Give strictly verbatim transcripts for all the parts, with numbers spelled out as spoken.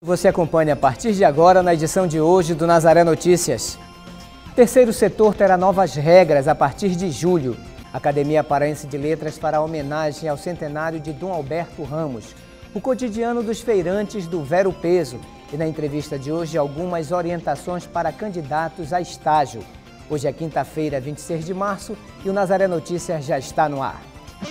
Você acompanha a partir de agora na edição de hoje do Nazaré Notícias. Terceiro setor terá novas regras a partir de julho. A Academia Paraense de Letras fará homenagem ao centenário de Dom Alberto Ramos. O cotidiano dos feirantes do Ver o Peso. E na entrevista de hoje, algumas orientações para candidatos a estágio. Hoje é quinta-feira, vinte e seis de março, e o Nazaré Notícias já está no ar.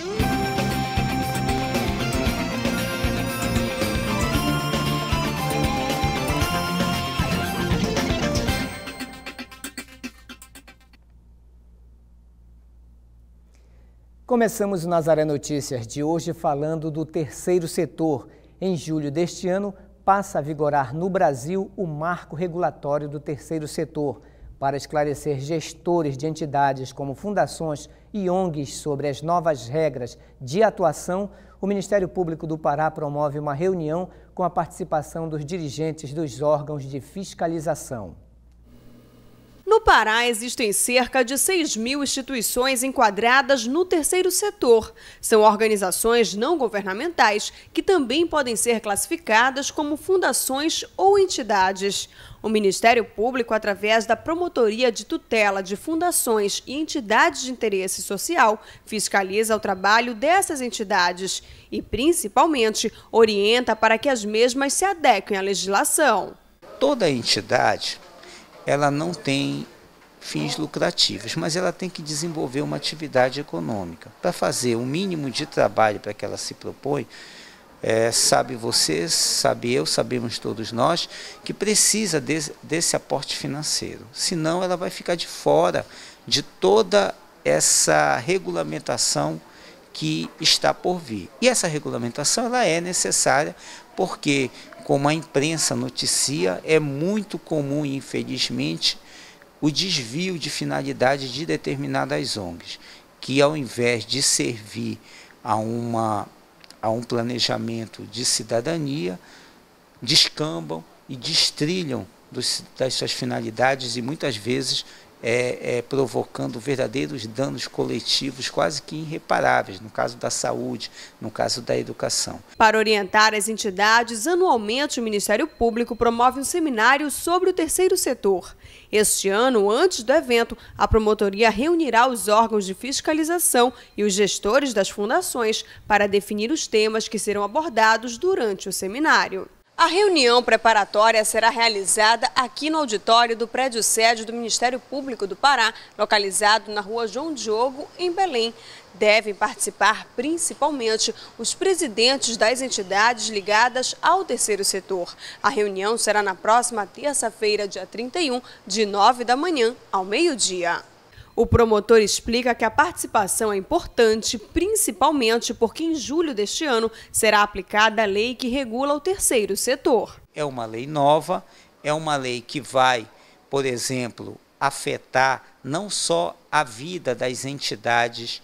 Começamos o Nazaré Notícias de hoje falando do terceiro setor. Em julho deste ano, passa a vigorar no Brasil o marco regulatório do terceiro setor, para esclarecer gestores de entidades como fundações e O N Gs sobre as novas regras de atuação. O Ministério Público do Pará promove uma reunião com a participação dos dirigentes dos órgãos de fiscalização. No Pará, existem cerca de seis mil instituições enquadradas no terceiro setor. São organizações não governamentais que também podem ser classificadas como fundações ou entidades. O Ministério Público, através da Promotoria de Tutela de Fundações e Entidades de Interesse Social, fiscaliza o trabalho dessas entidades e, principalmente, orienta para que as mesmas se adequem à legislação. Toda entidade, ela não tem fins lucrativos, mas ela tem que desenvolver uma atividade econômica. Para fazer o mínimo de trabalho para que ela se propõe, é, sabe você, sabe eu, sabemos todos nós, que precisa desse, desse aporte financeiro. Senão ela vai ficar de fora de toda essa regulamentação que está por vir. E essa regulamentação ela é necessária porque, como a imprensa noticia, é muito comum, infelizmente, o desvio de finalidade de determinadas O N Gs, que ao invés de servir a, uma, a um planejamento de cidadania, descambam e destrilham dos, das suas finalidades e muitas vezes É, é, provocando verdadeiros danos coletivos quase que irreparáveis, no caso da saúde, no caso da educação. Para orientar as entidades, anualmente o Ministério Público promove um seminário sobre o terceiro setor. Este ano, antes do evento, a promotoria reunirá os órgãos de fiscalização e os gestores das fundações para definir os temas que serão abordados durante o seminário. A reunião preparatória será realizada aqui no auditório do prédio sede do Ministério Público do Pará, localizado na rua João Diogo, em Belém. Devem participar principalmente os presidentes das entidades ligadas ao terceiro setor. A reunião será na próxima terça-feira, dia trinta e um, de nove da manhã ao meio-dia. O promotor explica que a participação é importante, principalmente porque em julho deste ano será aplicada a lei que regula o terceiro setor. É uma lei nova, é uma lei que vai, por exemplo, afetar não só a vida das entidades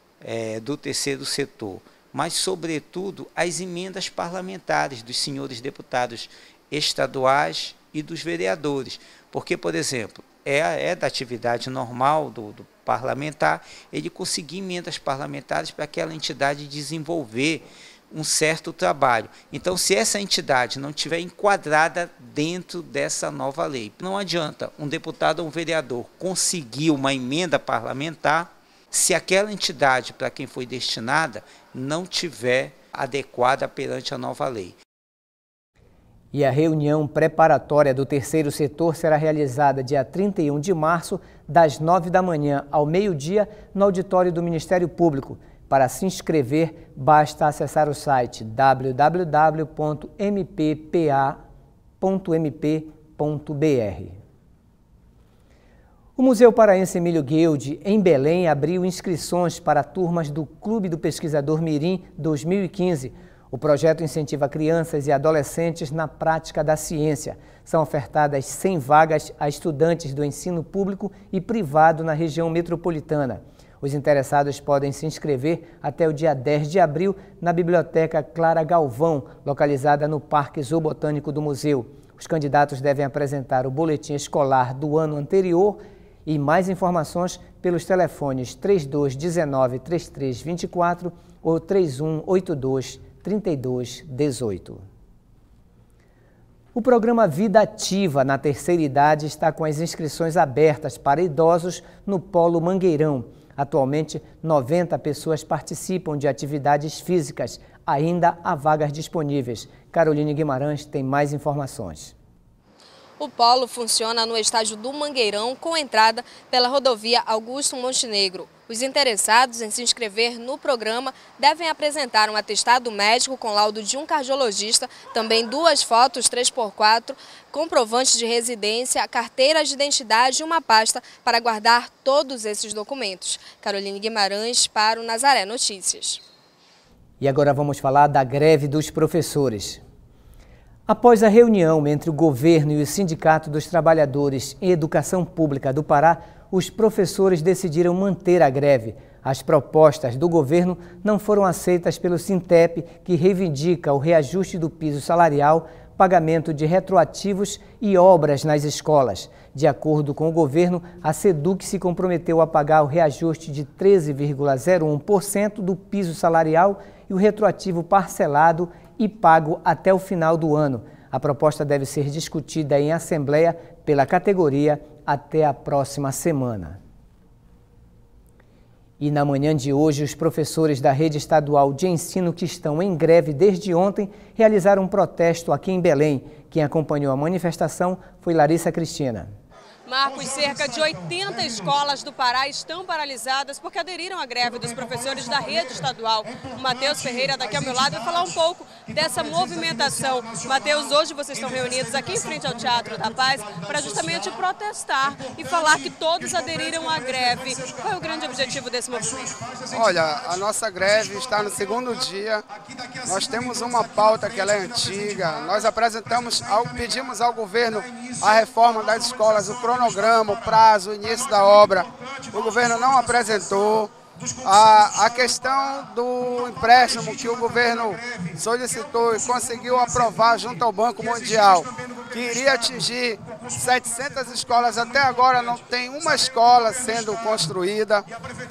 é, do terceiro setor, mas, sobretudo, as emendas parlamentares dos senhores deputados estaduais e dos vereadores. Porque, por exemplo, É, é da atividade normal do, do parlamentar, ele conseguir emendas parlamentares para aquela entidade desenvolver um certo trabalho. Então, se essa entidade não estiver enquadrada dentro dessa nova lei, não adianta um deputado ou um vereador conseguir uma emenda parlamentar se aquela entidade para quem foi destinada não tiver adequada perante a nova lei. E a reunião preparatória do terceiro setor será realizada dia trinta e um de março, das nove da manhã ao meio-dia, no auditório do Ministério Público. Para se inscrever, basta acessar o site w w w ponto m p p a ponto m p ponto b r. O Museu Paraense Emílio Guild, em Belém, abriu inscrições para turmas do Clube do Pesquisador Mirim dois mil e quinze. O projeto incentiva crianças e adolescentes na prática da ciência. São ofertadas cem vagas a estudantes do ensino público e privado na região metropolitana. Os interessados podem se inscrever até o dia dez de abril na Biblioteca Clara Galvão, localizada no Parque Zoobotânico do Museu. Os candidatos devem apresentar o boletim escolar do ano anterior e mais informações pelos telefones três dois um nove, três três dois quatro ou três um oito dois, três dois um oito. O programa Vida Ativa na terceira idade está com as inscrições abertas para idosos no Polo Mangueirão. Atualmente, noventa pessoas participam de atividades físicas. Ainda há vagas disponíveis. Caroline Guimarães tem mais informações. O polo funciona no estádio do Mangueirão com entrada pela rodovia Augusto Montenegro. Os interessados em se inscrever no programa devem apresentar um atestado médico com laudo de um cardiologista, também duas fotos três por quatro, comprovante de residência, carteira de identidade e uma pasta para guardar todos esses documentos. Caroline Guimarães para o Nazaré Notícias. E agora vamos falar da greve dos professores. Após a reunião entre o governo e o Sindicato dos Trabalhadores em Educação Pública do Pará, os professores decidiram manter a greve. As propostas do governo não foram aceitas pelo Sintep, que reivindica o reajuste do piso salarial, pagamento de retroativos e obras nas escolas. De acordo com o governo, a SEDUC se comprometeu a pagar o reajuste de treze vírgula zero um por cento do piso salarial e o retroativo parcelado e pago até o final do ano. A proposta deve ser discutida em assembleia pela categoria até a próxima semana. E na manhã de hoje, os professores da rede estadual de ensino que estão em greve desde ontem realizaram um protesto aqui em Belém. Quem acompanhou a manifestação foi Larissa Cristina. Marcos, cerca de oitenta escolas do Pará estão paralisadas porque aderiram à greve dos professores da rede estadual. O Matheus Ferreira, daqui ao meu lado, vai falar um pouco dessa movimentação. Matheus, hoje vocês estão reunidos aqui em frente ao Teatro da Paz para justamente protestar e falar que todos aderiram à greve. Qual é o grande objetivo desse movimento? Olha, a nossa greve está no segundo dia. Nós temos uma pauta que ela é antiga. Nós apresentamos, pedimos ao governo a reforma das escolas, o cronograma, o prazo, o início da obra. O governo não apresentou. A, a questão do empréstimo que o governo solicitou e conseguiu aprovar junto ao Banco Mundial, que iria atingir setecentas escolas, até agora não tem uma escola sendo construída.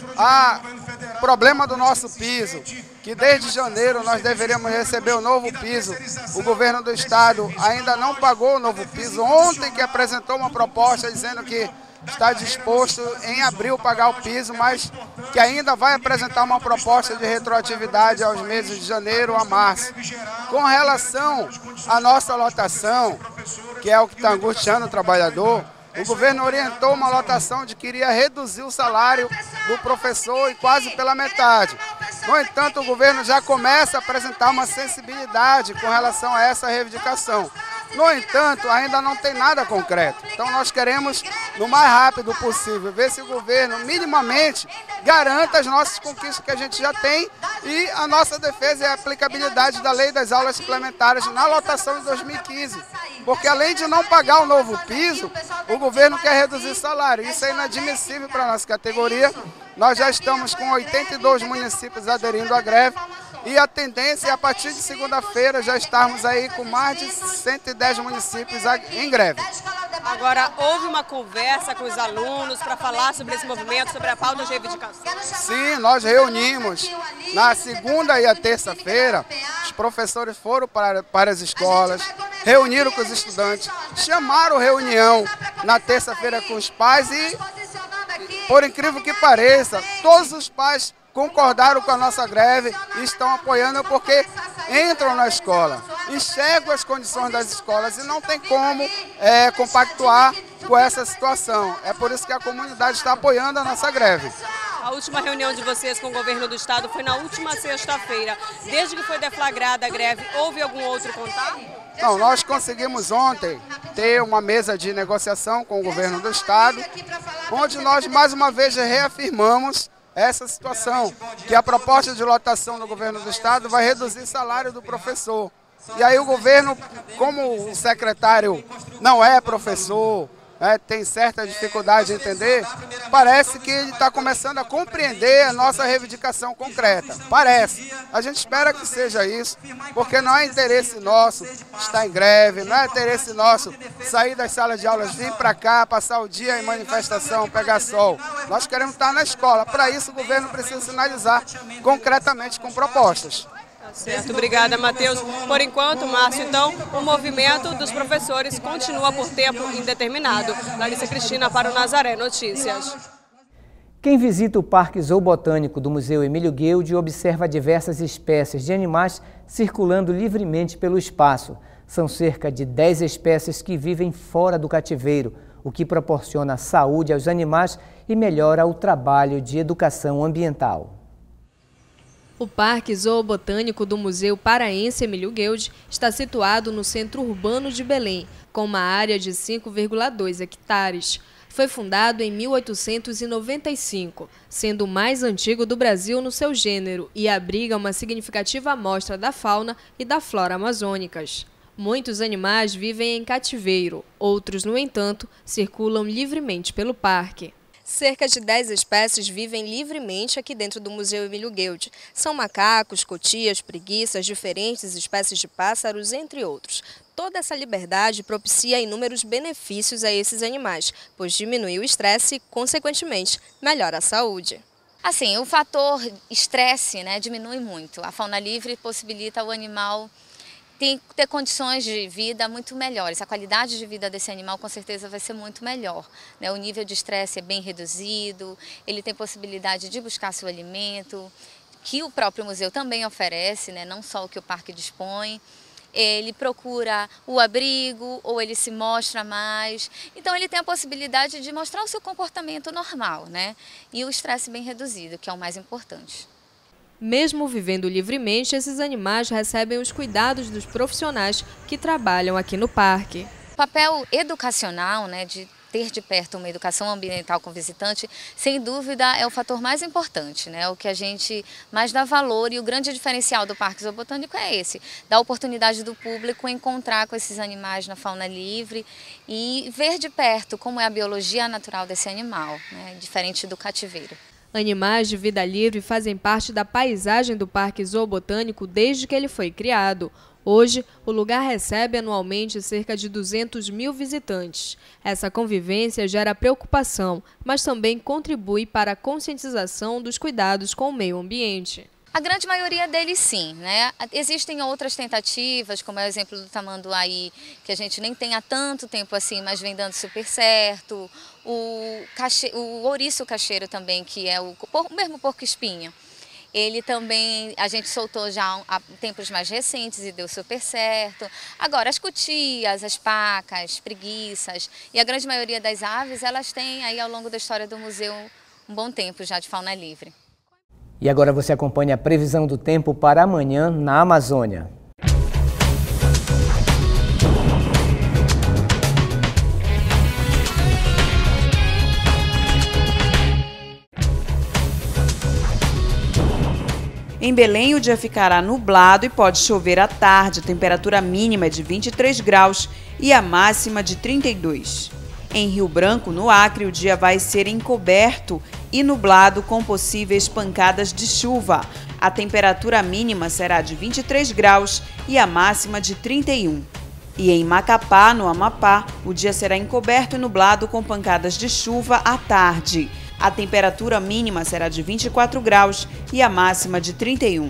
Há problema do nosso piso, que desde janeiro nós deveríamos receber o novo piso. O governo do estado ainda não pagou o novo piso. Ontem que apresentou uma proposta dizendo que está disposto em abril pagar o piso, mas que ainda vai apresentar uma proposta de retroatividade aos meses de janeiro a março. Com relação à nossa lotação, que é o que está angustiando o trabalhador, o governo orientou uma lotação de que iria reduzir o salário do professor em quase pela metade. No entanto, o governo já começa a apresentar uma sensibilidade com relação a essa reivindicação. No entanto, ainda não tem nada concreto. Então nós queremos, no mais rápido possível, ver se o governo minimamente garanta as nossas conquistas que a gente já tem e a nossa defesa é a aplicabilidade da lei das aulas suplementares na lotação de dois mil e quinze. Porque além de não pagar o novo piso, o governo quer reduzir salário. Isso é inadmissível para a nossa categoria. Nós já estamos com oitenta e dois municípios aderindo à greve. E a tendência é, a partir de segunda-feira, já estarmos aí com mais de cento e dez municípios em greve. Agora, houve uma conversa com os alunos para falar sobre esse movimento, sobre a pauta de reivindicação? Sim, nós reunimos. Na segunda e a terça-feira, os professores foram para, para as escolas, reuniram com os estudantes, chamaram reunião na terça-feira com os pais e, por incrível que pareça, todos os pais concordaram com a nossa greve e estão apoiando porque entram na escola, enxergam as condições das escolas e não tem como é, compactuar com essa situação. É por isso que a comunidade está apoiando a nossa greve. A última reunião de vocês com o governo do estado foi na última sexta-feira. Desde que foi deflagrada a greve, houve algum outro contato? Não, nós conseguimos ontem ter uma mesa de negociação com o governo do estado, onde nós mais uma vez reafirmamos essa situação, que a proposta de lotação do governo do estado vai reduzir o salário do professor. E aí o governo, como o secretário não é professor, é, tem certa dificuldade de entender, parece que ele está começando a compreender a nossa reivindicação concreta. Parece. A gente espera que seja isso, porque não é interesse nosso estar em greve, não é interesse nosso sair das salas de aulas, vir para cá, passar o dia em manifestação, pegar sol. Nós queremos estar na escola. Para isso, o governo precisa sinalizar concretamente com propostas. Tá Certo, obrigada, Matheus. Por enquanto, Márcio, então, o movimento dos professores continua por tempo indeterminado. Larissa Cristina para o Nazaré Notícias. Quem visita o Parque Zoobotânico do Museu Emílio Guild observa diversas espécies de animais circulando livremente pelo espaço. São cerca de dez espécies que vivem fora do cativeiro, o que proporciona saúde aos animais e melhora o trabalho de educação ambiental. O Parque Zoobotânico do Museu Paraense Emílio Guild está situado no centro urbano de Belém, com uma área de cinco vírgula dois hectares. Foi fundado em mil oitocentos e noventa e cinco, sendo o mais antigo do Brasil no seu gênero e abriga uma significativa amostra da fauna e da flora amazônicas. Muitos animais vivem em cativeiro, outros, no entanto, circulam livremente pelo parque. Cerca de dez espécies vivem livremente aqui dentro do Museu Emílio Guild. São macacos, cotias, preguiças, diferentes espécies de pássaros, entre outros. Toda essa liberdade propicia inúmeros benefícios a esses animais, pois diminui o estresse e, consequentemente, melhora a saúde. Assim, o fator estresse, né, diminui muito. A fauna livre possibilita o animal tem que ter condições de vida muito melhores. A qualidade de vida desse animal com certeza vai ser muito melhor, né? O nível de estresse é bem reduzido, ele tem possibilidade de buscar seu alimento, que o próprio museu também oferece, né? Não só o que o parque dispõe. Ele procura o abrigo ou ele se mostra mais. Então ele tem a possibilidade de mostrar o seu comportamento normal, né? E o estresse bem reduzido, que é o mais importante. Mesmo vivendo livremente, esses animais recebem os cuidados dos profissionais que trabalham aqui no parque. O papel educacional, né, de ter de perto uma educação ambiental com o visitante, sem dúvida é o fator mais importante, né? O que a gente mais dá valor e o grande diferencial do Parque Zoobotânico é esse, dar a oportunidade do público encontrar com esses animais na fauna livre e ver de perto como é a biologia natural desse animal, né? Diferente do cativeiro. Animais de vida livre fazem parte da paisagem do Parque Zoobotânico desde que ele foi criado. Hoje, o lugar recebe anualmente cerca de duzentos mil visitantes. Essa convivência gera preocupação, mas também contribui para a conscientização dos cuidados com o meio ambiente. A grande maioria deles sim, né? Existem outras tentativas, como é o exemplo do tamanduaí, que a gente nem tem há tanto tempo assim, mas vem dando super certo. O, cache... o ouriço cacheiro também, que é o, o mesmo porco-espinho. Ele também, a gente soltou já há tempos mais recentes e deu super certo. Agora, as cutias, as pacas, preguiças e a grande maioria das aves, elas têm aí ao longo da história do museu um bom tempo já de fauna livre. E agora você acompanha a previsão do tempo para amanhã na Amazônia. Em Belém, o dia ficará nublado e pode chover à tarde. A temperatura mínima é de vinte e três graus e a máxima de trinta e dois. Em Rio Branco, no Acre, o dia vai ser encoberto e nublado com possíveis pancadas de chuva. A temperatura mínima será de vinte e três graus e a máxima de trinta e um. E em Macapá, no Amapá, o dia será encoberto e nublado com pancadas de chuva à tarde. A temperatura mínima será de vinte e quatro graus e a máxima de trinta e um.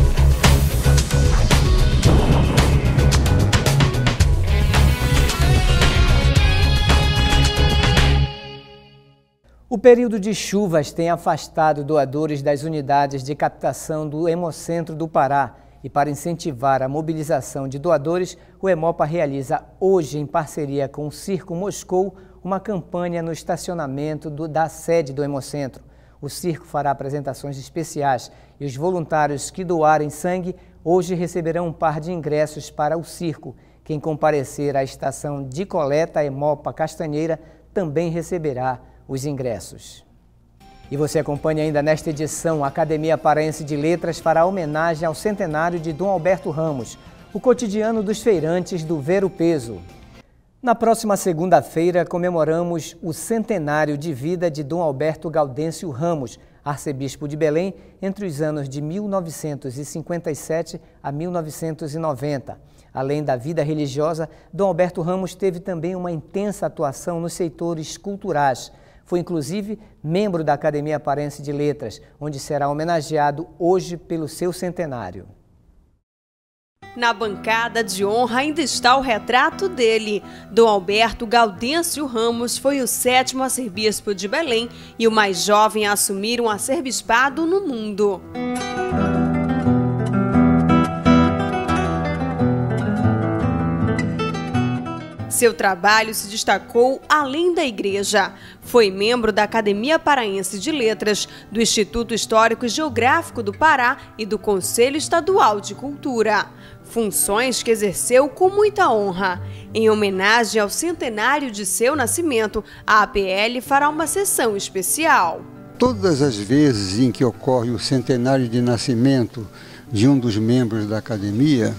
O período de chuvas tem afastado doadores das unidades de captação do Hemocentro do Pará. E para incentivar a mobilização de doadores, o Hemopa realiza hoje, em parceria com o Circo Moscou, uma campanha no estacionamento do, da sede do Hemocentro. O circo fará apresentações especiais e os voluntários que doarem sangue hoje receberão um par de ingressos para o circo. Quem comparecer à estação de coleta Hemopa Castanheira também receberá os ingressos. E você acompanha ainda nesta edição, a Academia Paraense de Letras fará homenagem ao centenário de Dom Alberto Ramos, o cotidiano dos feirantes do Ver o Peso. Na próxima segunda-feira, comemoramos o centenário de vida de Dom Alberto Gaudêncio Ramos, arcebispo de Belém, entre os anos de mil novecentos e cinquenta e sete a mil novecentos e noventa. Além da vida religiosa, Dom Alberto Ramos teve também uma intensa atuação nos setores culturais. Foi, inclusive, membro da Academia Paraense de Letras, onde será homenageado hoje pelo seu centenário. Na bancada de honra ainda está o retrato dele. Dom Alberto Gaudêncio Ramos foi o sétimo arcebispo de Belém e o mais jovem a assumir um arcebispado no mundo. Seu trabalho se destacou além da igreja. Foi membro da Academia Paraense de Letras, do Instituto Histórico e Geográfico do Pará e do Conselho Estadual de Cultura. Funções que exerceu com muita honra. Em homenagem ao centenário de seu nascimento, a A P L fará uma sessão especial. Todas as vezes em que ocorre o centenário de nascimento de um dos membros da academia,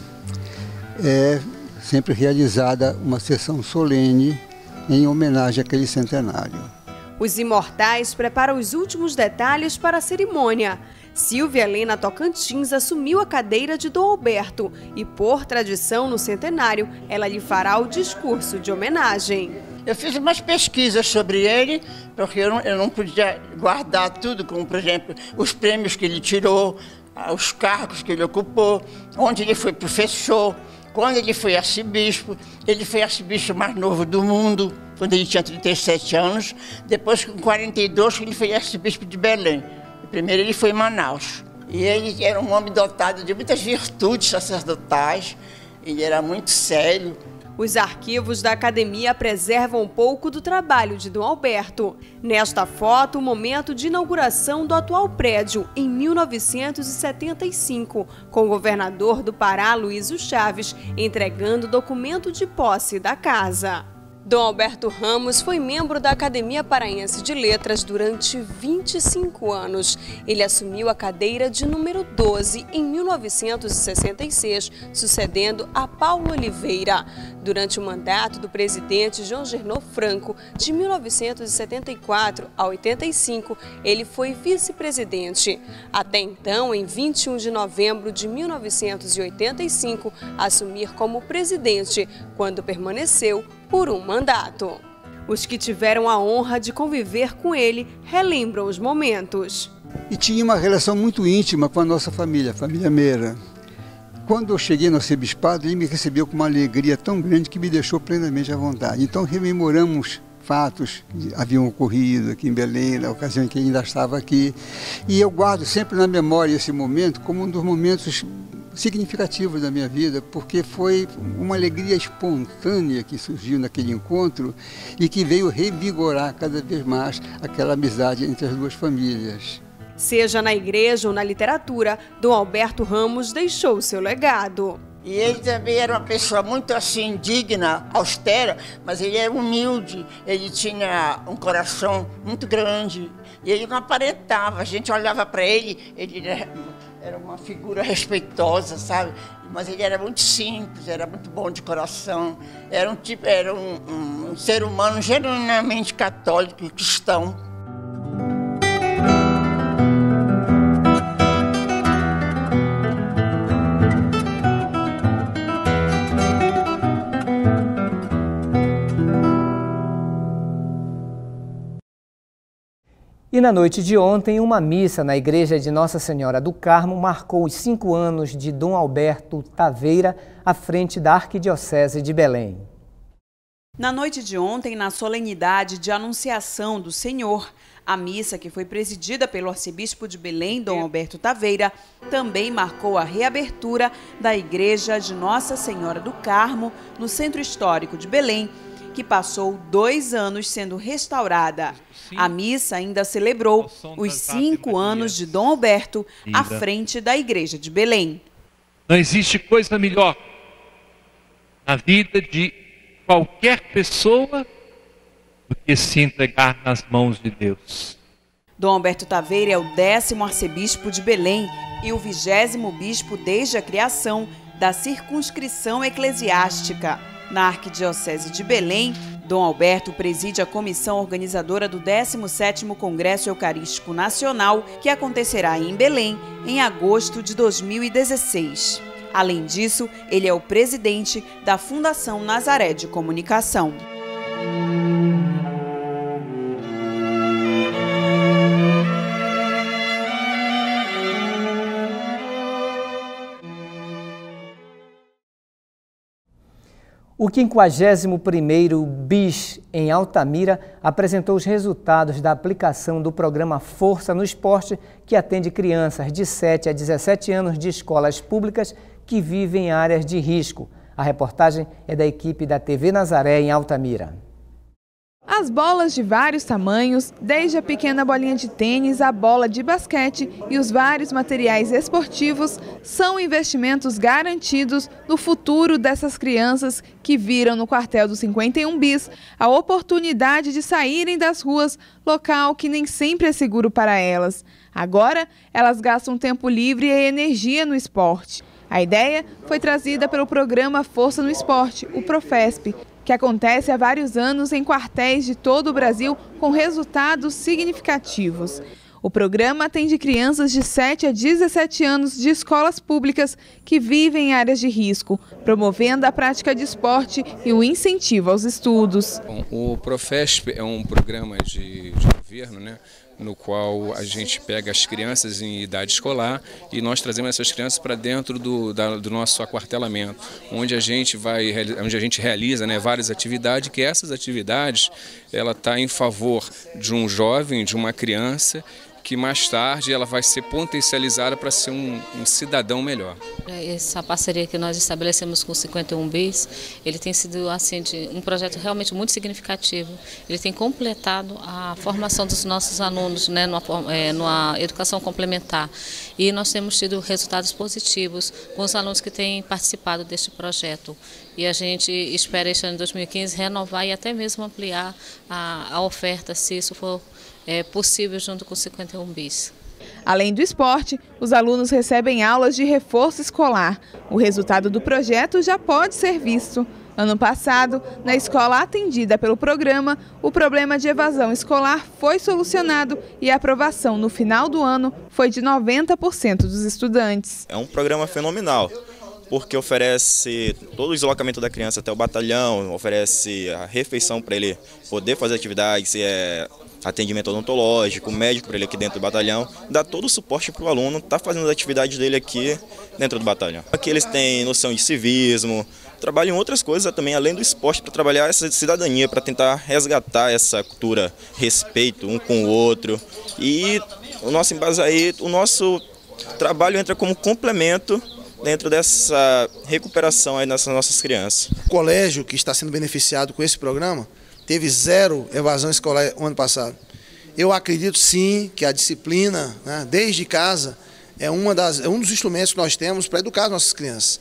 é sempre realizada uma sessão solene em homenagem àquele centenário. Os imortais preparam os últimos detalhes para a cerimônia. Silvia Helena Tocantins assumiu a cadeira de Dom Alberto e, por tradição no centenário, ela lhe fará o discurso de homenagem. Eu fiz umas pesquisas sobre ele, porque eu não, eu não podia guardar tudo, como, por exemplo, os prêmios que ele tirou, os cargos que ele ocupou, onde ele foi professor, quando ele foi arcebispo. Ele foi arcebispo mais novo do mundo, quando ele tinha trinta e sete anos. Depois, com quarenta e dois, ele foi arcebispo de Belém. Primeiro ele foi em Manaus. E ele era um homem dotado de muitas virtudes sacerdotais. Ele era muito sério. Os arquivos da academia preservam um pouco do trabalho de Dom Alberto. Nesta foto, o momento de inauguração do atual prédio, em mil novecentos e setenta e cinco, com o governador do Pará, Luísio Chaves, entregando o documento de posse da casa. Dom Alberto Ramos foi membro da Academia Paraense de Letras durante vinte e cinco anos. Ele assumiu a cadeira de número doze em mil novecentos e sessenta e seis, sucedendo a Paulo Oliveira. Durante o mandato do presidente João Gernon Franco, de mil novecentos e setenta e quatro a oitenta e cinco, ele foi vice-presidente. Até então, em vinte e um de novembro de mil novecentos e oitenta e cinco, assumir como presidente, quando permaneceu por um mandato. Os que tiveram a honra de conviver com ele relembram os momentos. E tinha uma relação muito íntima com a nossa família, a família Meira. Quando eu cheguei no arcebispado, ele me recebeu com uma alegria tão grande que me deixou plenamente à vontade. Então rememoramos fatos que haviam ocorrido aqui em Belém, na ocasião em que ele ainda estava aqui. E eu guardo sempre na memória esse momento como um dos momentos significativos da minha vida, porque foi uma alegria espontânea que surgiu naquele encontro e que veio revigorar cada vez mais aquela amizade entre as duas famílias. Seja na igreja ou na literatura, Dom Alberto Ramos deixou seu legado. E ele também era uma pessoa muito assim, digna, austera, mas ele era humilde, ele tinha um coração muito grande e ele não aparentava. A gente olhava para ele, ele era uma figura respeitosa, sabe? Mas ele era muito simples, era muito bom de coração, era um, tipo, era um, um, um ser humano genuinamente católico e cristão. E na noite de ontem, uma missa na igreja de Nossa Senhora do Carmo marcou os cinco anos de Dom Alberto Taveira à frente da Arquidiocese de Belém. Na noite de ontem, na solenidade de Anunciação do Senhor, a missa, que foi presidida pelo arcebispo de Belém, Dom Alberto Taveira, também marcou a reabertura da igreja de Nossa Senhora do Carmo, no Centro Histórico de Belém, que passou dois anos sendo restaurada. A missa ainda celebrou os cinco anos de Dom Alberto à frente da Igreja de Belém. Não existe coisa melhor na vida de qualquer pessoa do que se entregar nas mãos de Deus. Dom Alberto Taveira é o décimo arcebispo de Belém e o vigésimo bispo desde a criação da circunscrição eclesiástica. Na Arquidiocese de Belém, Dom Alberto preside a comissão organizadora do décimo sétimo Congresso Eucarístico Nacional, que acontecerá em Belém em agosto de dois mil e dezesseis. Além disso, ele é o presidente da Fundação Nazaré de Comunicação. O quinquagésimo primeiro BIS em Altamira apresentou os resultados da aplicação do programa Força no Esporte, que atende crianças de sete a dezessete anos de escolas públicas que vivem em áreas de risco. A reportagem é da equipe da T V Nazaré em Altamira. As bolas de vários tamanhos, desde a pequena bolinha de tênis à bola de basquete e os vários materiais esportivos, são investimentos garantidos no futuro dessas crianças que viram no quartel do cinquenta e um bis a oportunidade de saírem das ruas, local que nem sempre é seguro para elas. Agora, elas gastam tempo livre e energia no esporte. A ideia foi trazida pelo programa Força no Esporte, o Profesp, que acontece há vários anos em quartéis de todo o Brasil com resultados significativos. O programa atende crianças de sete a dezessete anos de escolas públicas que vivem em áreas de risco, promovendo a prática de esporte e o incentivo aos estudos. Bom, o Profesp é um programa de, de governo, né, no qual a gente pega as crianças em idade escolar e nós trazemos essas crianças para dentro do, da, do nosso aquartelamento, onde a gente vai, onde a gente realiza, né, várias atividades, que essas atividades ela está em favor de um jovem, de uma criança, que mais tarde ela vai ser potencializada para ser um, um cidadão melhor. Essa parceria que nós estabelecemos com o cinquenta e um bis, ele tem sido assim, de, um projeto realmente muito significativo. Ele tem completado a formação dos nossos alunos, né, numa, é, numa educação complementar. E nós temos tido resultados positivos com os alunos que têm participado deste projeto. E a gente espera este ano de dois mil e quinze renovar e até mesmo ampliar a, a oferta, se isso for é possível, junto com o cinquenta e um bis. Além do esporte, os alunos recebem aulas de reforço escolar. O resultado do projeto já pode ser visto. Ano passado, na escola atendida pelo programa, o problema de evasão escolar foi solucionado e a aprovação no final do ano foi de noventa por cento dos estudantes. É um programa fenomenal, porque oferece todo o deslocamento da criança até o batalhão, oferece a refeição para ele poder fazer atividades, é, atendimento odontológico, médico para ele aqui dentro do batalhão, dá todo o suporte para o aluno estar tá fazendo as atividades dele aqui dentro do batalhão. Aqui eles têm noção de civismo, trabalham em outras coisas também, além do esporte, para trabalhar essa cidadania, para tentar resgatar essa cultura, respeito um com o outro. E o nosso embasamento, o nosso trabalho entra como complemento dentro dessa recuperação aí dessas nossas crianças. O colégio que está sendo beneficiado com esse programa teve zero evasão escolar no ano passado. Eu acredito sim que a disciplina, né, desde casa, é, uma das, é um dos instrumentos que nós temos para educar as nossas crianças.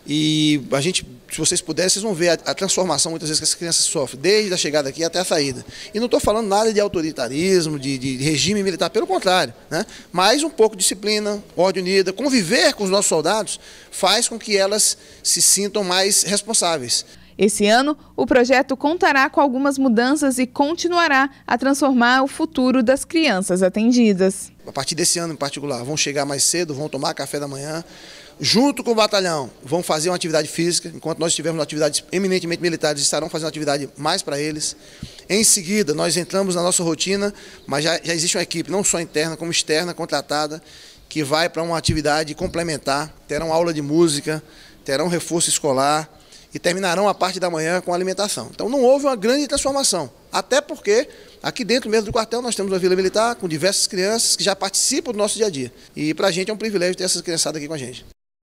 E a gente, se vocês puderem, vocês vão ver a, a transformação muitas vezes que as crianças sofrem, desde a chegada aqui até a saída. E não estou falando nada de autoritarismo, de, de regime militar, pelo contrário, né? Mas um pouco de disciplina, ordem unida, conviver com os nossos soldados faz com que elas se sintam mais responsáveis. Esse ano, o projeto contará com algumas mudanças e continuará a transformar o futuro das crianças atendidas. A partir desse ano em particular, vão chegar mais cedo, vão tomar café da manhã, junto com o batalhão, vão fazer uma atividade física, enquanto nós estivermos atividades eminentemente militares, estarão fazendo atividade mais para eles. Em seguida, nós entramos na nossa rotina, mas já, já existe uma equipe, não só interna, como externa, contratada, que vai para uma atividade complementar, terão aula de música, terão reforço escolar, e terminarão a parte da manhã com alimentação. Então não houve uma grande transformação, até porque aqui dentro mesmo do quartel nós temos uma vila militar com diversas crianças que já participam do nosso dia a dia. E para a gente é um privilégio ter essas criançadas aqui com a gente.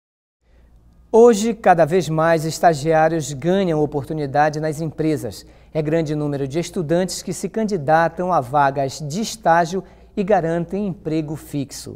Hoje, cada vez mais estagiários ganham oportunidade nas empresas. É grande número de estudantes que se candidatam a vagas de estágio e garantem emprego fixo.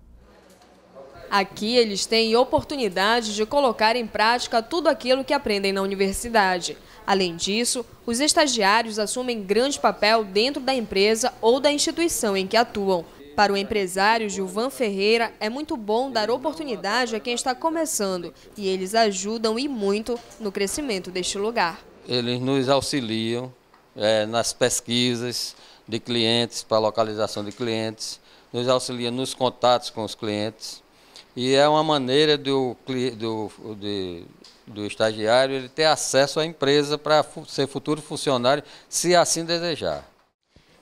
Aqui eles têm oportunidade de colocar em prática tudo aquilo que aprendem na universidade. Além disso, os estagiários assumem grande papel dentro da empresa ou da instituição em que atuam. Para o empresário Gilvan Ferreira, é muito bom dar oportunidade a quem está começando e eles ajudam e muito no crescimento deste lugar. Eles nos auxiliam é, nas pesquisas de clientes, para localização de clientes, nos auxiliam nos contatos com os clientes. E é uma maneira do, do, de, do estagiário ele ter acesso à empresa para ser futuro funcionário, se assim desejar.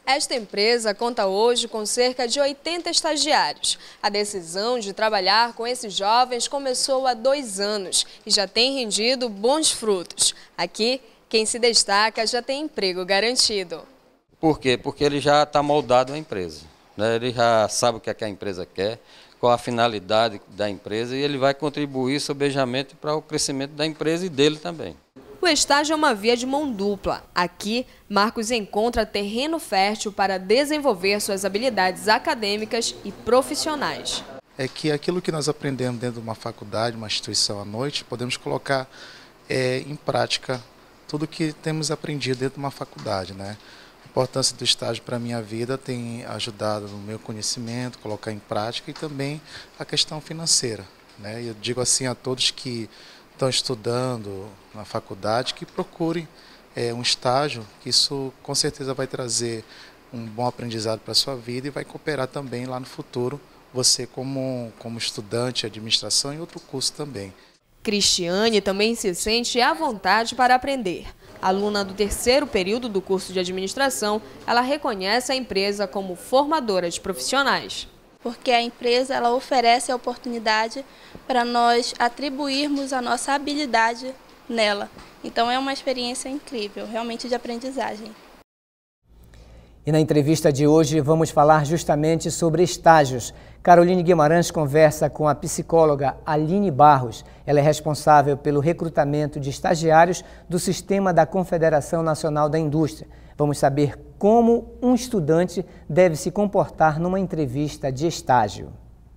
Esta empresa conta hoje com cerca de oitenta estagiários. A decisão de trabalhar com esses jovens começou há dois anos e já tem rendido bons frutos. Aqui, quem se destaca já tem emprego garantido. Por quê? Porque ele já está moldado à empresa, né? Ele já sabe o que, é que a empresa quer, qual a finalidade da empresa e ele vai contribuir sobejamente para o crescimento da empresa e dele também. O estágio é uma via de mão dupla. Aqui, Marcos encontra terreno fértil para desenvolver suas habilidades acadêmicas e profissionais. É que aquilo que nós aprendemos dentro de uma faculdade, uma instituição à noite, podemos colocar é, em prática tudo que temos aprendido dentro de uma faculdade, né? A importância do estágio para a minha vida tem ajudado no meu conhecimento, colocar em prática e também a questão financeira, né? Eu digo assim a todos que estão estudando na faculdade que procurem é, um estágio, que isso com certeza vai trazer um bom aprendizado para a sua vida e vai cooperar também lá no futuro, você como, como estudante de administração e outro curso também. Cristiane também se sente à vontade para aprender. Aluna do terceiro período do curso de administração, ela reconhece a empresa como formadora de profissionais. Porque a empresa ela oferece a oportunidade para nós atribuirmos a nossa habilidade nela. Então é uma experiência incrível, realmente de aprendizagem. E na entrevista de hoje vamos falar justamente sobre estágios. Caroline Guimarães conversa com a psicóloga Aline Barros. Ela é responsável pelo recrutamento de estagiários do sistema da Confederação Nacional da Indústria. Vamos saber como um estudante deve se comportar numa entrevista de estágio.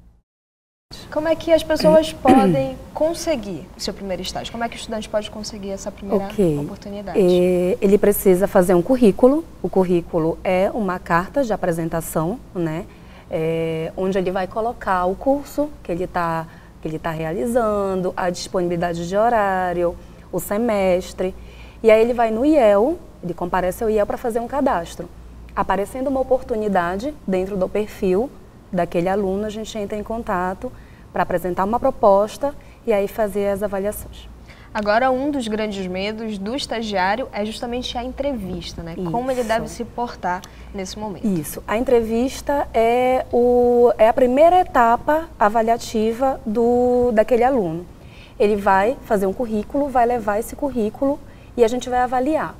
Como é que as pessoas podem conseguir o seu primeiro estágio? Como é que o estudante pode conseguir essa primeira okay. oportunidade? É, ele precisa fazer um currículo. O currículo é uma carta de apresentação, né? É, onde ele vai colocar o curso que ele está que ele tá realizando, a disponibilidade de horário, o semestre. E aí ele vai no I E L, ele comparece ao I E L para fazer um cadastro. Aparecendo uma oportunidade dentro do perfil daquele aluno, a gente entra em contato para apresentar uma proposta e aí fazer as avaliações. Agora, um dos grandes medos do estagiário é justamente a entrevista, né? Isso. Como ele deve se portar nesse momento. Isso. A entrevista é, o, é a primeira etapa avaliativa do, daquele aluno. Ele vai fazer um currículo, vai levar esse currículo e a gente vai avaliar.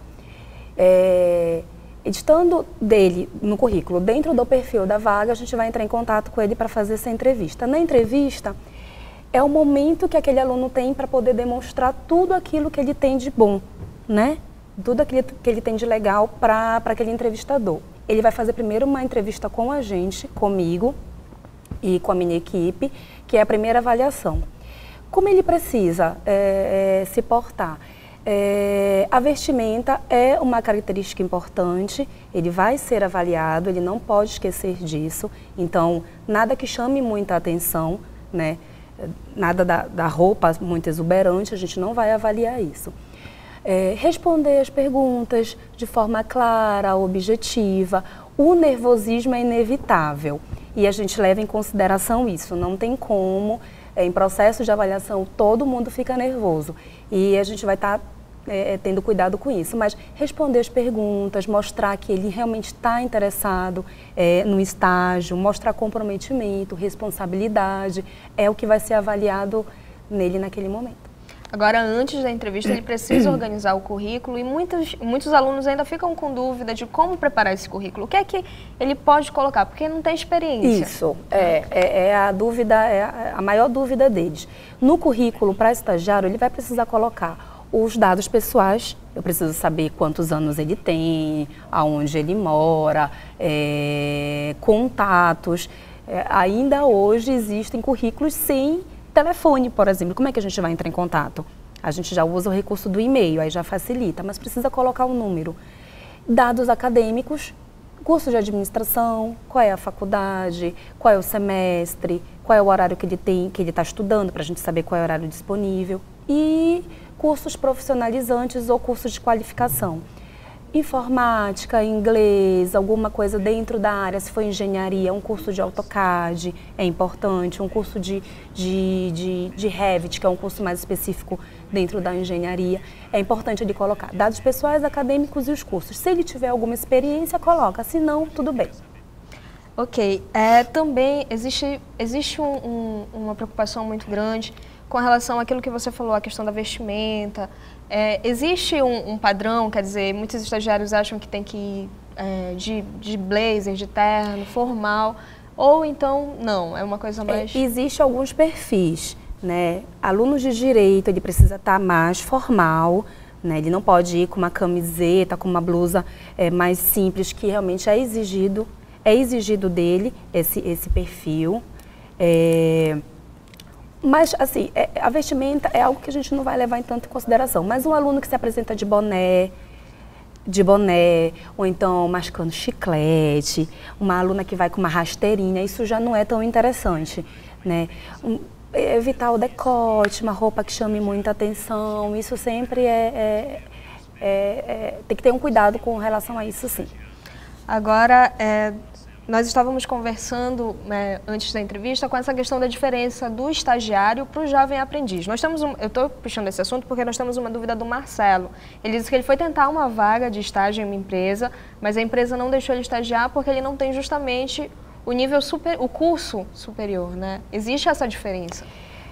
É, Estando dele no currículo, dentro do perfil da vaga, a gente vai entrar em contato com ele para fazer essa entrevista. Na entrevista, é o momento que aquele aluno tem para poder demonstrar tudo aquilo que ele tem de bom, né? Tudo aquilo que ele tem de legal para aquele entrevistador. Ele vai fazer primeiro uma entrevista com a gente, comigo e com a minha equipe, que é a primeira avaliação. Como ele precisa é, é, se portar? É, a vestimenta é uma característica importante, ele vai ser avaliado, ele não pode esquecer disso, então nada que chame muita atenção, né? Nada da, da roupa muito exuberante, a gente não vai avaliar isso. É, responder as perguntas de forma clara, objetiva, o nervosismo é inevitável e a gente leva em consideração isso, não tem como, é, em processo de avaliação todo mundo fica nervoso e a gente vai estar tá, É, tendo cuidado com isso, mas responder as perguntas, mostrar que ele realmente está interessado é, no estágio, mostrar comprometimento, responsabilidade, é o que vai ser avaliado nele naquele momento. Agora, antes da entrevista, ele precisa organizar o currículo e muitos, muitos alunos ainda ficam com dúvida de como preparar esse currículo. O que é que ele pode colocar? Porque não tem experiência. Isso, é, é, é a dúvida, é a, a maior dúvida deles. No currículo, para estagiário, ele vai precisar colocar os dados pessoais, eu preciso saber quantos anos ele tem, aonde ele mora, é, contatos. É, ainda hoje existem currículos sem telefone, por exemplo. Como é que a gente vai entrar em contato? A gente já usa o recurso do e-mail, aí já facilita, mas precisa colocar um número. Dados acadêmicos, curso de administração, qual é a faculdade, qual é o semestre, qual é o horário que ele tem, que ele está estudando, para a gente saber qual é o horário disponível. E cursos profissionalizantes ou cursos de qualificação. Informática, inglês, alguma coisa dentro da área, se for engenharia, um curso de AutoCAD é importante, um curso de, de, de, de Revit, que é um curso mais específico dentro da engenharia. É importante ele colocar dados pessoais, acadêmicos e os cursos. Se ele tiver alguma experiência, coloca. Se não, tudo bem. Ok. É, também existe, existe um, um, uma preocupação muito grande com relação àquilo que você falou, a questão da vestimenta. É, existe um, um padrão, quer dizer, muitos estagiários acham que tem que ir é, de, de blazer, de terno, formal, ou então não, é uma coisa mais... É, existe alguns perfis, né? Alunos de direito, ele precisa estar mais formal, né? Ele não pode ir com uma camiseta, com uma blusa é, mais simples, que realmente é exigido, é exigido dele esse, esse perfil. É... Mas, assim, é, a vestimenta é algo que a gente não vai levar em tanto em consideração. Mas um aluno que se apresenta de boné, de boné, ou então mascando chiclete, uma aluna que vai com uma rasteirinha, isso já não é tão interessante, né? Um, evitar o decote, uma roupa que chame muita atenção, isso sempre é, é, é, é... Tem que ter um cuidado com relação a isso, sim. Agora, é... nós estávamos conversando né, antes da entrevista com essa questão da diferença do estagiário para o jovem aprendiz. Nós temos um, eu estou puxando esse assunto porque nós temos uma dúvida do Marcelo. Ele disse que ele foi tentar uma vaga de estágio em uma empresa, mas a empresa não deixou ele estagiar porque ele não tem justamente o nível super, o curso superior, né? Existe essa diferença?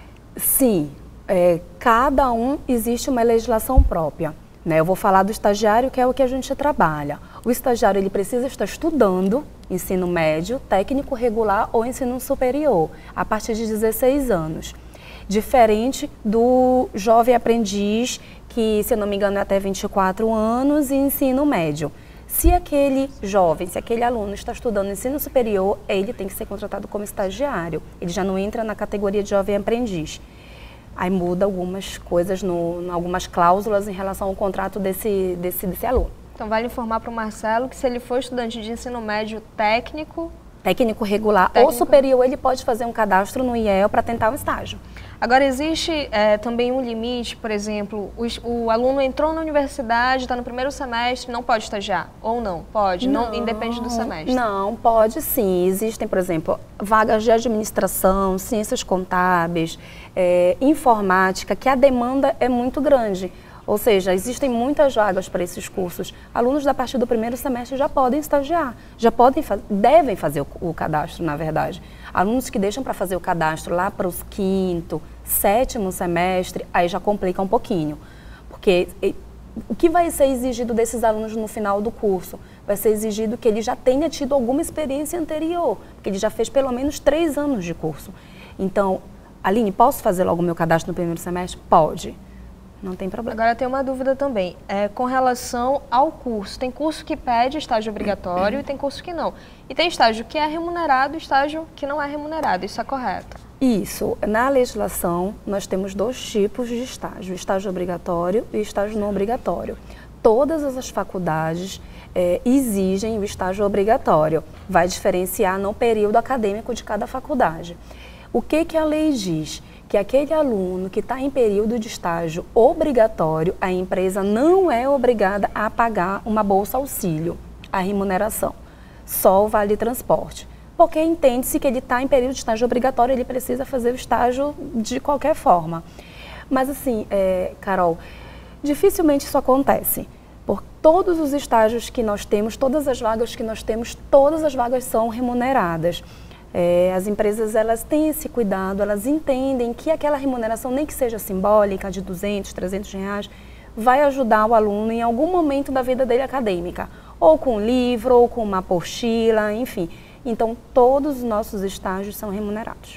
Sim, é, cada um existe uma legislação própria. Né? Eu vou falar do estagiário, que é o que a gente trabalha. O estagiário ele precisa estar estudando ensino médio, técnico regular ou ensino superior, a partir de dezesseis anos. Diferente do jovem aprendiz, que, se eu não me engano, é até vinte e quatro anos, e ensino médio. Se aquele jovem, se aquele aluno está estudando ensino superior, ele tem que ser contratado como estagiário. Ele já não entra na categoria de jovem aprendiz. Aí muda algumas coisas, no, algumas cláusulas em relação ao contrato desse, desse, desse aluno. Então vale informar para o Marcelo que se ele for estudante de ensino médio técnico... Técnico regular técnico. ou superior, ele pode fazer um cadastro no I E L para tentar um estágio. Agora, existe é, também um limite, por exemplo, o, o aluno entrou na universidade, está no primeiro semestre, não pode estagiar? Ou não? Pode? Não, não independe do semestre? Não, pode sim. Existem, por exemplo, vagas de administração, ciências contábeis, é, informática, que a demanda é muito grande. Ou seja, existem muitas vagas para esses cursos. Alunos a partir do primeiro semestre já podem estagiar, já podem, devem fazer o, o cadastro, na verdade. Alunos que deixam para fazer o cadastro lá para os quinto, sétimo semestre, aí já complica um pouquinho. Porque e, o que vai ser exigido desses alunos no final do curso? Vai ser exigido que ele já tenha tido alguma experiência anterior, porque ele já fez pelo menos três anos de curso. Então, Aline, posso fazer logo o meu cadastro no primeiro semestre? Pode. Não tem problema. Agora, tem uma dúvida também, é, com relação ao curso. Tem curso que pede estágio obrigatório e tem curso que não. E tem estágio que é remunerado e estágio que não é remunerado. Isso é correto? Isso. Na legislação, nós temos dois tipos de estágio, estágio obrigatório e estágio não obrigatório. Todas as faculdades é, exigem o estágio obrigatório. Vai diferenciar no período acadêmico de cada faculdade. O que, que a lei diz? Que aquele aluno que está em período de estágio obrigatório, a empresa não é obrigada a pagar uma bolsa auxílio, a remuneração, só o vale transporte. Porque entende-se que ele está em período de estágio obrigatório, ele precisa fazer o estágio de qualquer forma. Mas assim, é, Carol, dificilmente isso acontece. Por todos os estágios que nós temos, todas as vagas que nós temos, todas as vagas são remuneradas. É, as empresas elas têm esse cuidado, elas entendem que aquela remuneração, nem que seja simbólica, de duzentos, trezentos reais, vai ajudar o aluno em algum momento da vida dele acadêmica, ou com um livro, ou com uma apostila, enfim. Então, todos os nossos estágios são remunerados.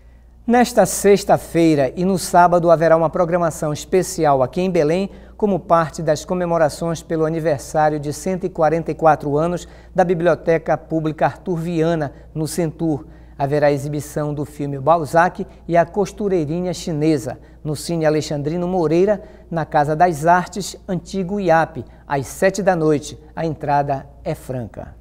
Nesta sexta-feira e no sábado haverá uma programação especial aqui em Belém, como parte das comemorações pelo aniversário de cento e quarenta e quatro anos da Biblioteca Pública Arthur Viana, no Centur. Haverá exibição do filme Balzac e a Costureirinha Chinesa, no Cine Alexandrino Moreira, na Casa das Artes, Antigo I A P, às sete da noite. A entrada é franca.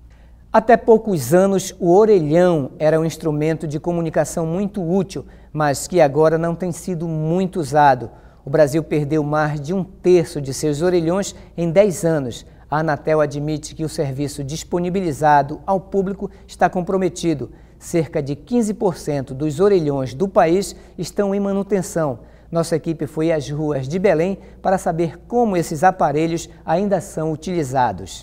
Até poucos anos, o orelhão era um instrumento de comunicação muito útil, mas que agora não tem sido muito usado. O Brasil perdeu mais de um terço de seus orelhões em dez anos. A Anatel admite que o serviço disponibilizado ao público está comprometido. Cerca de quinze por cento dos orelhões do país estão em manutenção. Nossa equipe foi às ruas de Belém para saber como esses aparelhos ainda são utilizados.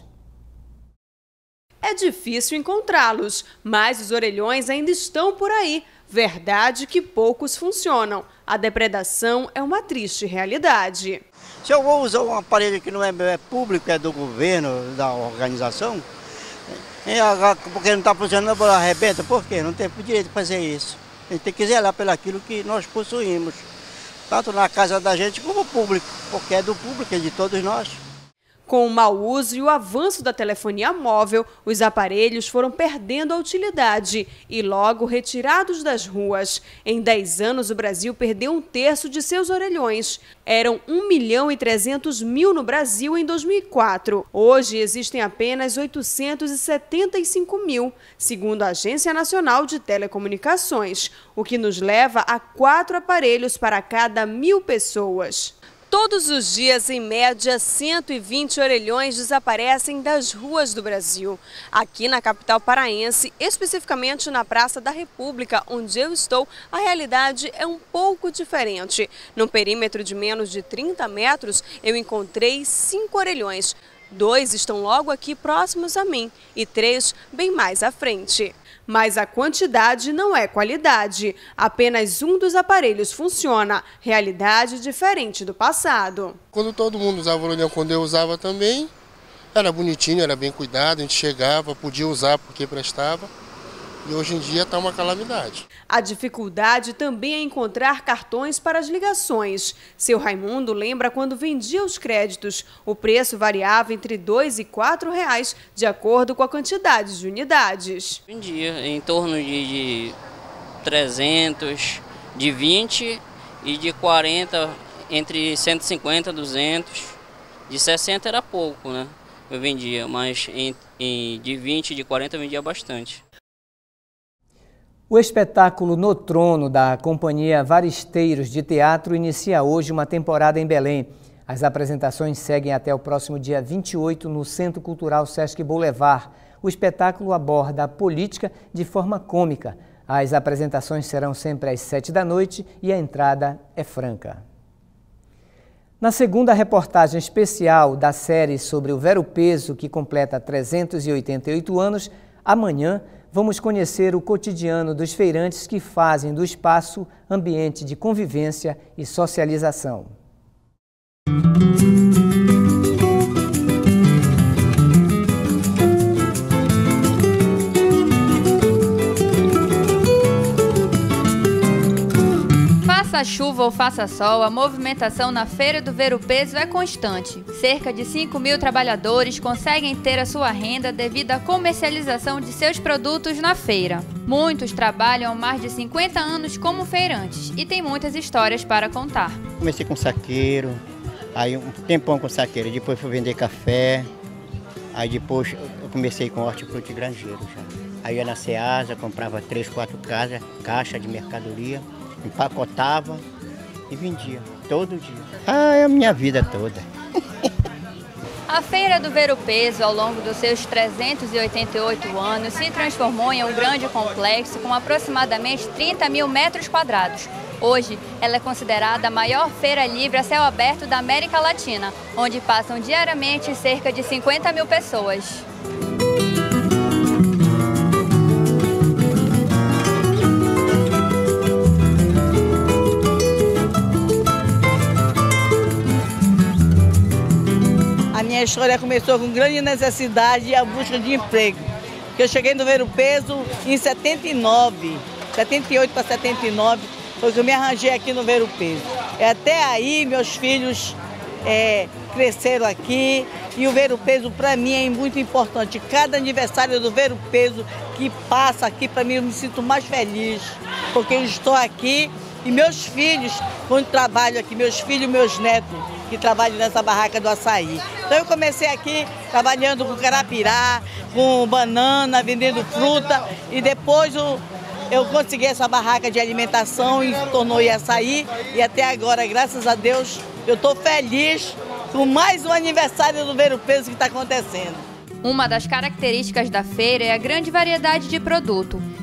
É difícil encontrá-los, mas os orelhões ainda estão por aí. Verdade que poucos funcionam. A depredação é uma triste realidade. Se eu vou usar um aparelho que não é, é público, é do governo, da organização, porque não está funcionando, arrebenta, por quê? Não tem direito de fazer isso. A gente tem que zelar pelo aquilo que nós possuímos, tanto na casa da gente como público, porque é do público, é de todos nós. Com o mau uso e o avanço da telefonia móvel, os aparelhos foram perdendo a utilidade e logo retirados das ruas. Em dez anos, o Brasil perdeu um terço de seus orelhões. Eram um milhão e trezentos mil no Brasil em dois mil e quatro. Hoje existem apenas oitocentos e setenta e cinco mil, segundo a Agência Nacional de Telecomunicações, o que nos leva a quatro aparelhos para cada mil pessoas. Todos os dias, em média, cento e vinte orelhões desaparecem das ruas do Brasil. Aqui na capital paraense, especificamente na Praça da República, onde eu estou, a realidade é um pouco diferente. Num perímetro de menos de trinta metros, eu encontrei cinco orelhões. Dois estão logo aqui próximos a mim e três bem mais à frente. Mas a quantidade não é qualidade. Apenas um dos aparelhos funciona. Realidade diferente do passado. Quando todo mundo usava o orelhão, quando eu usava também, era bonitinho, era bem cuidado, a gente chegava, podia usar porque prestava. E hoje em dia está uma calamidade. A dificuldade também é encontrar cartões para as ligações. Seu Raimundo lembra quando vendia os créditos. O preço variava entre dois e quatro reais, de acordo com a quantidade de unidades. Vendia em torno de, de trezentos, de vinte e de quarenta, entre cento e cinquenta e duzentos. De sessenta era pouco, né? Eu vendia, mas em, em, de vinte e de quarenta eu vendia bastante. O espetáculo No Trono, da Companhia Varisteiros de Teatro, inicia hoje uma temporada em Belém. As apresentações seguem até o próximo dia vinte e oito no Centro Cultural Sesc Boulevard. O espetáculo aborda a política de forma cômica. As apresentações serão sempre às sete da noite e a entrada é franca. Na segunda reportagem especial da série sobre o Ver-o-Peso, que completa trezentos e oitenta e oito anos, amanhã vamos conhecer o cotidiano dos feirantes que fazem do espaço ambiente de convivência e socialização. Faça chuva ou faça sol, a movimentação na Feira do Ver-o-Peso é constante. Cerca de cinco mil trabalhadores conseguem ter a sua renda devido à comercialização de seus produtos na feira. Muitos trabalham há mais de cinquenta anos como feirantes e têm muitas histórias para contar. Comecei com saqueiro, aí um tempão com saqueiro, depois fui vender café, aí depois eu comecei com hortifruti granjeiro já. Aí ia na Ceasa, comprava três, quatro casas, caixa de mercadoria, empacotava e vendia todo dia. Ah, é a minha vida toda. A Feira do Ver-o-Peso, ao longo dos seus trezentos e oitenta e oito anos, se transformou em um grande complexo com aproximadamente trinta mil metros quadrados. Hoje, ela é considerada a maior feira livre a céu aberto da América Latina, onde passam diariamente cerca de cinquenta mil pessoas. A minha história começou com grande necessidade e a busca de emprego. Eu cheguei no Ver-o-Peso em setenta e nove, setenta e oito para setenta e nove, foi que eu me arranjei aqui no Ver-o-Peso. E até aí meus filhos é, cresceram aqui e o Ver-o-Peso para mim é muito importante. Cada aniversário do Ver-o-Peso que passa aqui, para mim eu me sinto mais feliz, porque eu estou aqui e meus filhos, quando trabalham aqui, meus filhos e meus netos, que trabalham nessa barraca do açaí. Então eu comecei aqui trabalhando com carapirá, com banana, vendendo fruta e depois eu, eu consegui essa barraca de alimentação e tornou açaí e até agora, graças a Deus, eu estou feliz com mais um aniversário do Ver-o-Peso que está acontecendo. Uma das características da feira é a grande variedade de produto.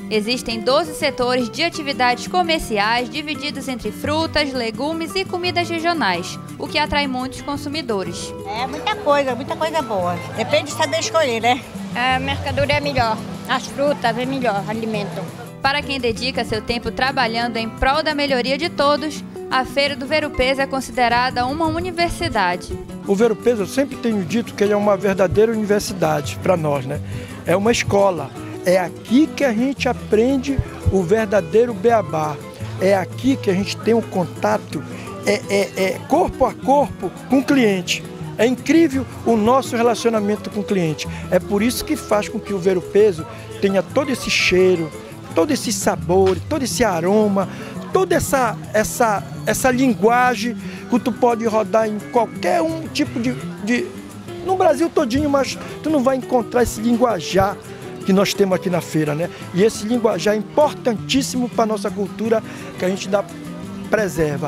Existem doze setores de atividades comerciais divididos entre frutas, legumes e comidas regionais, o que atrai muitos consumidores. É muita coisa, muita coisa boa. Depende de saber escolher, né? A mercadoria é melhor, as frutas é melhor, alimento. Para quem dedica seu tempo trabalhando em prol da melhoria de todos, a Feira do Ver-o-Peso é considerada uma universidade. O Ver-o-Peso, eu sempre tenho dito que ele é uma verdadeira universidade para nós, né? É uma escola. É aqui que a gente aprende o verdadeiro beabá. É aqui que a gente tem um contato é, é, é, corpo a corpo com o cliente. É incrível o nosso relacionamento com o cliente. É por isso que faz com que o Ver-o-Peso tenha todo esse cheiro, todo esse sabor, todo esse aroma, toda essa, essa, essa linguagem que tu pode rodar em qualquer um tipo de, de... no Brasil todinho, mas tu não vai encontrar esse linguajar que nós temos aqui na feira, né? E esse linguajar é importantíssimo para a nossa cultura, que a gente dá, preserva.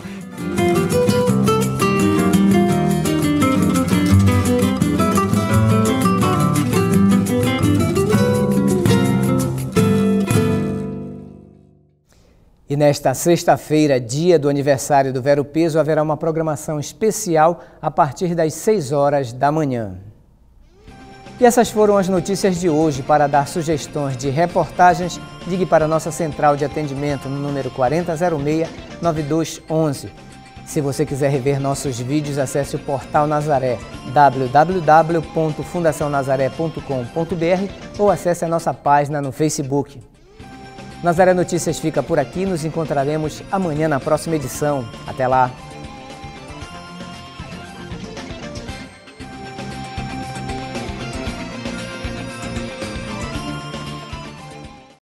E nesta sexta-feira, dia do aniversário do Ver-o-Peso, haverá uma programação especial a partir das seis horas da manhã. E essas foram as notícias de hoje. Para dar sugestões de reportagens, ligue para a nossa central de atendimento no número quarenta zero seis, nove dois um um. Se você quiser rever nossos vídeos, acesse o portal Nazaré, w w w ponto fundação nazaré ponto com ponto b r, ou acesse a nossa página no Facebook. Nazaré Notícias fica por aqui, nos encontraremos amanhã na próxima edição. Até lá!